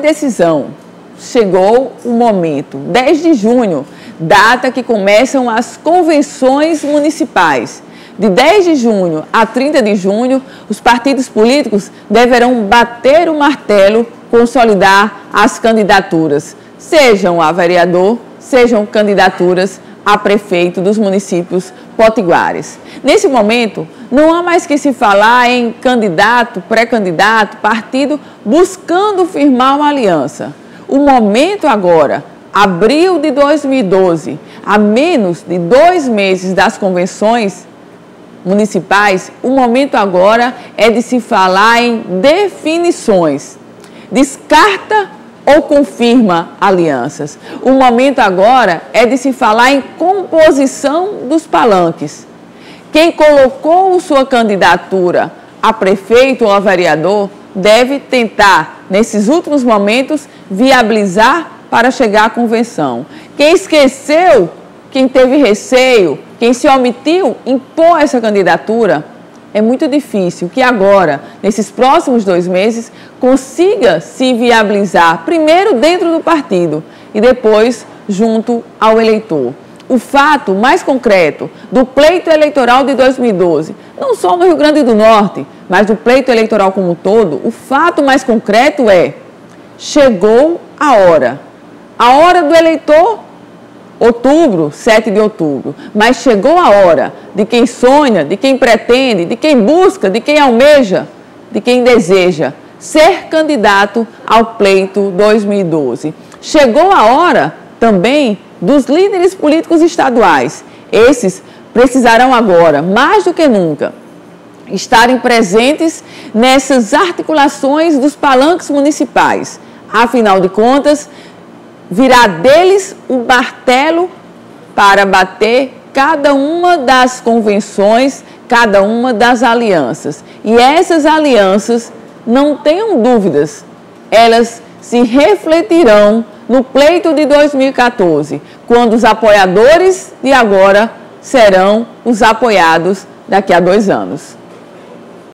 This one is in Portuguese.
decisão. Chegou o momento, 10 de junho, data que começam as convenções municipais. De 10 de junho a 30 de junho, os partidos políticos deverão bater o martelo, consolidar as candidaturas, sejam a vereador, sejam candidaturas a prefeito dos municípios potiguares. Nesse momento, não há mais que se falar em candidato, pré-candidato, partido buscando firmar uma aliança. O momento agora, abril de 2012, a menos de 2 meses das convenções municipais, o momento agora é de se falar em definições. Descarta ou confirma alianças. O momento agora é de se falar em composição dos palanques. Quem colocou sua candidatura a prefeito ou a vereador deve tentar, nesses últimos momentos, viabilizar para chegar à convenção. Quem esqueceu, quem teve receio, quem se omitiu impor essa candidatura, é muito difícil que agora, nesses próximos 2 meses, consiga se viabilizar, primeiro dentro do partido e depois junto ao eleitor. O fato mais concreto do pleito eleitoral de 2012, não só no Rio Grande do Norte, mas do pleito eleitoral como um todo, o fato mais concreto é: chegou a hora do eleitor, outubro, 7 de outubro, mas chegou a hora de quem sonha, de quem pretende, de quem busca, de quem almeja, de quem deseja ser candidato ao pleito 2012. Chegou a hora também dos líderes políticos estaduais. Esses precisarão agora, mais do que nunca, estarem presentes nessas articulações dos palanques municipais. Afinal de contas, virá deles o martelo para bater cada uma das convenções, cada uma das alianças. E essas alianças, não tenham dúvidas, elas se refletirão no pleito de 2014, quando os apoiadores de agora serão os apoiados daqui a 2 anos.